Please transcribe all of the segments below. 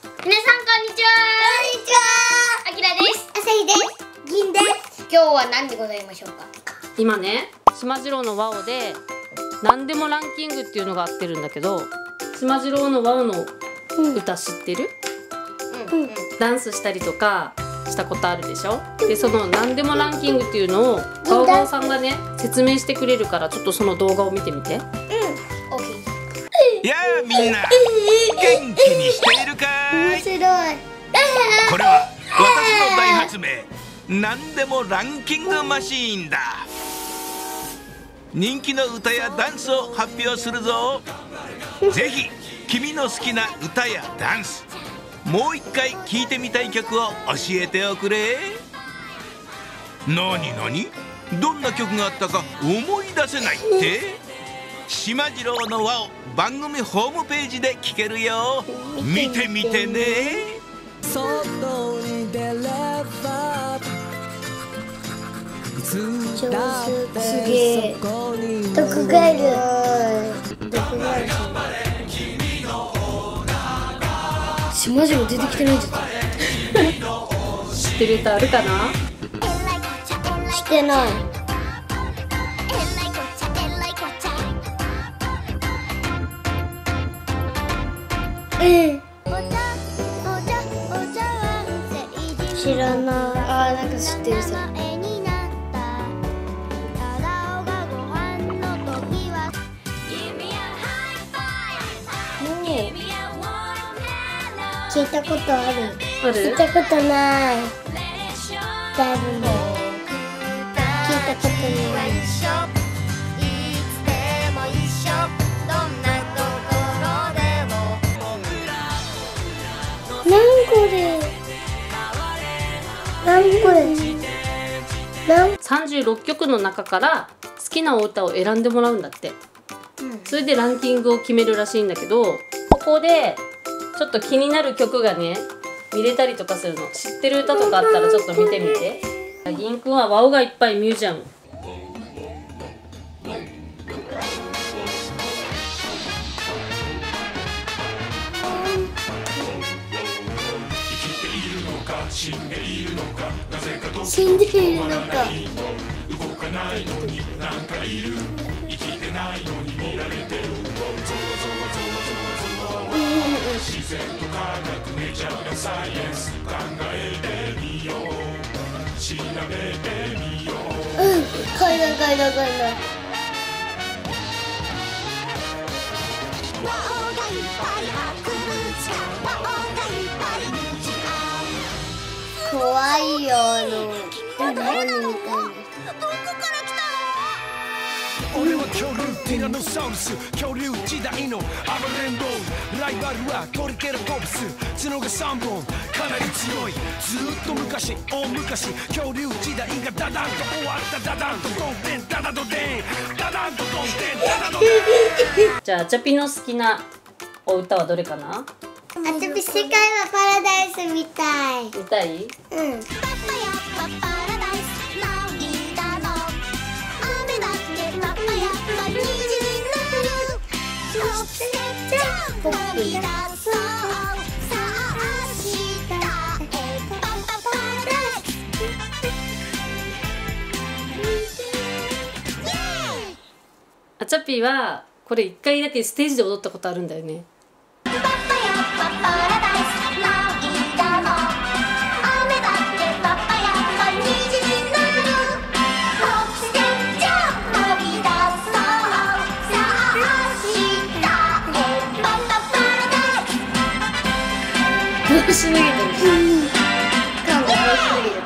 皆さんこんにちは。 こんにちは。 あきらです。 あさひです。銀です。 今日は何でございましょうか。 今ね、しまじろうのワオで何でもランキングっていうのが合ってるんだけど、しまじろうのワオの歌知ってる？ダンスしたりとかしたことあるでしょ。で、その何でもランキングっていうのをガオガオさんがね説明してくれるから、ちょっとその動画を見てみて。 オッケー。 やあみんな、元気にしているかい？ 面白い。 これは私の大発明、なんでもランキングマシーンだ。人気の歌やダンスを発表するぞ。ぜひ君の好きな歌やダンス、もう一回聴いてみたい曲を教えておくれ。なになに、どんな曲があったか思い出せないって？しまじろうの輪を番組ホームページで聴けるよ。見てみてね。 外に出ればいつだってそこに毒ガエル。毒ガエル。 しまじろう出てきてないじゃん。 知ってる歌あるかな？ してない。知らない。 あー、なんか知ってるそれ。 聞いたことある。 ある？ 聞いたことない。だいぶもう聞いたことない。なんこれ。なんこれ。なん。 36曲の中から好きなお歌を選んでもらうんだって、それでランキングを決めるらしいんだけど、ここでちょっと気になる曲がね見れたりとかするの。知ってる歌とかあったらちょっと見てみて。銀くんはワオがいっぱい見るじゃん。 死んでいるのか。階段。怖いよ、鬼みたいな。 俺は恐竜ティラノサウルス、恐竜時代のアバレンド。ライバルはトリケラトプス、角が3本かなり強い。ずっと昔、大昔、恐竜時代がダダンと終わった。ダダンとドンテン、ダダドデン、ダダンとドンテン、ダダドデン。 じゃあチャピの好きなお歌はどれかな？ 私世界はパラダイスみたい。 見たい？ ポッピー。 あちゃぴーはこれ1回だけステージで踊ったことあるんだよね。 しすぎてる。 感が面白いよ。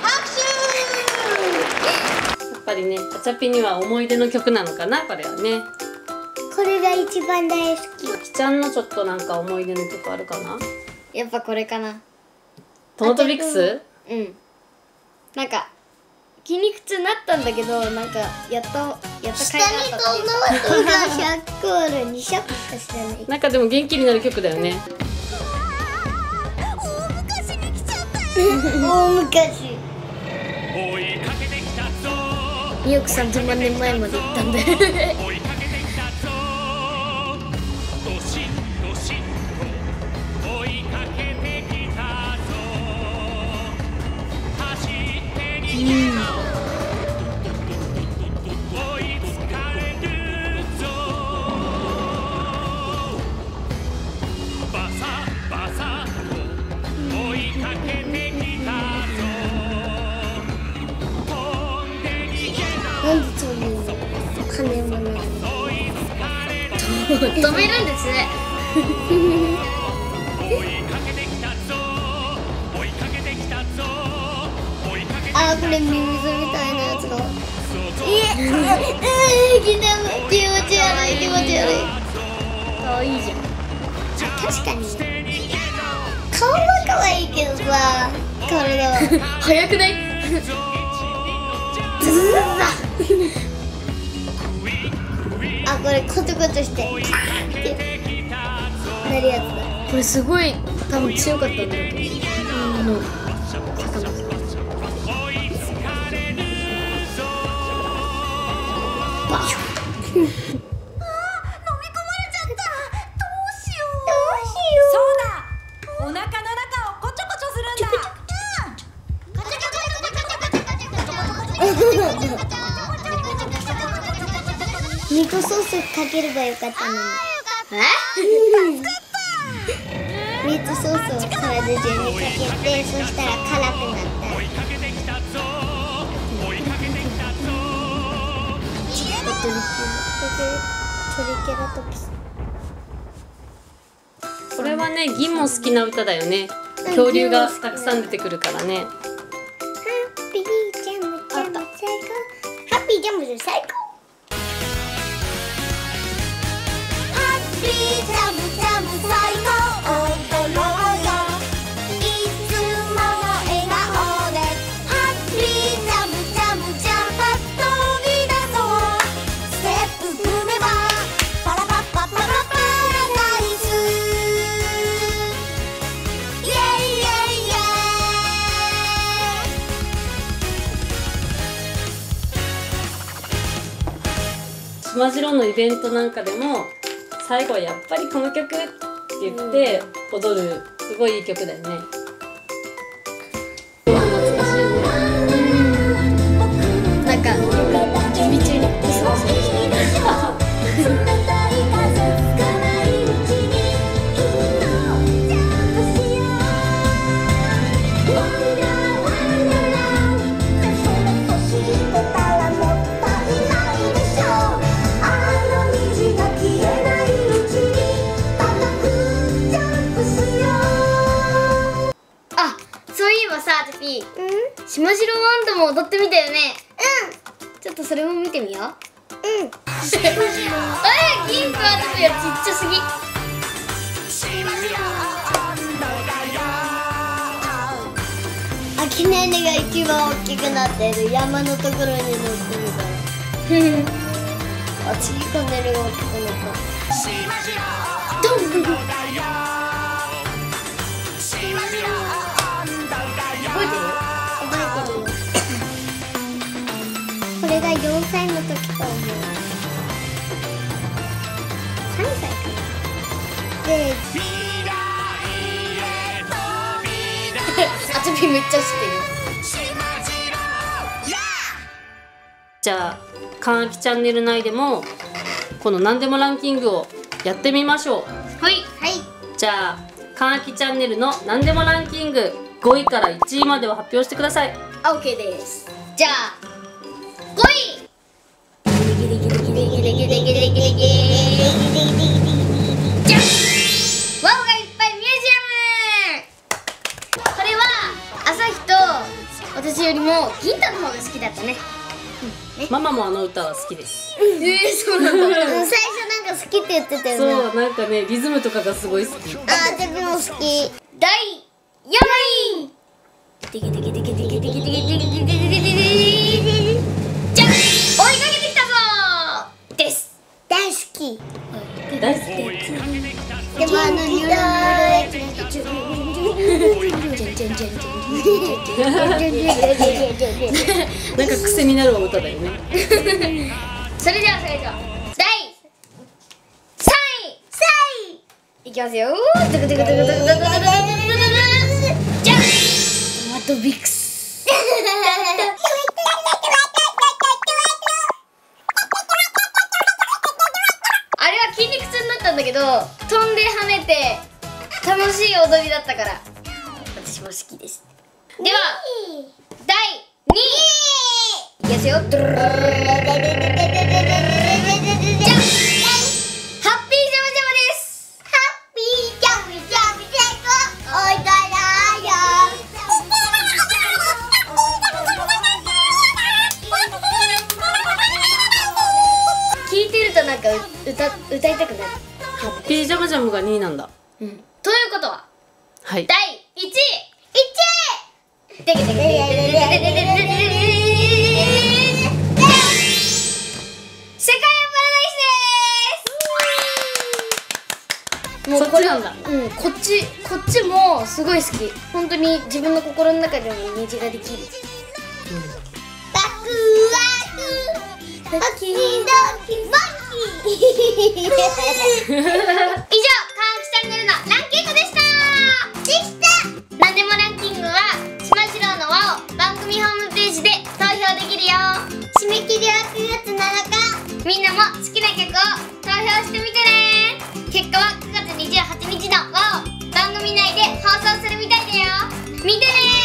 やっぱりね、あちゃぴには思い出の曲なのかな、これはね。 これが一番大好き。 あきちゃんのちょっとなんか思い出の曲あるかな？ やっぱこれかな。 トマトビックス？ うん。なんか筋肉痛になったんだけど、なんかやった甲斐があったっていうか。 下にトマトが100個ある。200しか知らない。 なんかでも元気になる曲だよね。 大昔。 2億3000万年前まで行ったんだよ。 追いかけ止めるんですね。 あ、これミミズみたいなやつが。気持ち悪い気持ち悪い。 可愛いじゃん。 確かに顔は可愛いけどさ、体は早くない？ あ、これコチコチしてってなるやつだ。 これすごい多分強かったんだと思う。魚さん。 お腹の中をこちょこちょするんだ。 ミートソースかければよかったのに。ミートソースを体中にかけて、そしたら辛くなった。トリケラトプス。 これはね、銀も好きな歌だよね。恐竜がたくさん出てくるからね。 ハッピージャムジャム最高。ハッピージャム最高。ハッピージャムジャム最高。踊ろうよ。いつもの笑顔で。ハッピージャムジャムジャンパッ飛び出そう。ステップ踏めばパラパッパパラパラダイス。イエイイエイイエイ。 しまじろうのイベントなんかでも最後はやっぱりこの曲って言って踊る、すごいいい曲だよね。懐かしいね。 なんか準備中に嘘をする人。あ、そういえばさ、テピー。しまじろうワンドも踊ってみたよね。ちょっとそれも見てみよう。銀とアトピーはちっちゃすぎ。 アキネネが一番大きくなってる山のところに乗ってみたら、あ、次カネルが大きくなった。ドン。覚えてる？覚えてるよ。これが4歳の時と思う。3歳かな。で、 アトピーめっちゃ知ってる。 じゃあかんあきチャンネル内でもこの何でもランキングをやってみましょう。 はい。 じゃあかんあきチャンネルの何でもランキング5位から1位までを発表してください。 あ、OK です。じゃあ5位。じゃん。ワオがいっぱいミュージアム。これは朝日と私よりも銀太の方が好きだったね。 ママもあの歌は好きです。 そうなんだ。 最初なんか好きって言ってたよね。 そう、なんかね、リズムとかがすごい好き。 あ、自分も好き。 第4位。じゃん。追いかけてきたぞーです。 大好き。 大好き。 でもニュルニュルやつなんか癖になる歌だよね。 それでは最初第3位いきますよ。じゃん。トマトビクス。あれは筋肉痛になったんだけど、飛んで跳ねて楽しい踊りだったから私も好きです。では第2位いきますよ。じゃん。ハッピージ歌いたくなる。 ピージャマジャムが2位なんだ。 ということははい。 第1位でけでけでけでけでけでけで世界のパラダイスです。もうこれそっちなんだ。 こっちもすごい好き。本当に自分の心の中でもイメージができる。 ワクワクドキドキドキ以上、川木チャンネルのランキングでした。できた。 なんでもランキングはしまじろうの輪を番組ホームページで投票できるよ。 締め切りは9月7日。 みんなも好きな曲を投票してみてね。結果は9月28日の輪を番組内で放送するみたいだよ。見てね。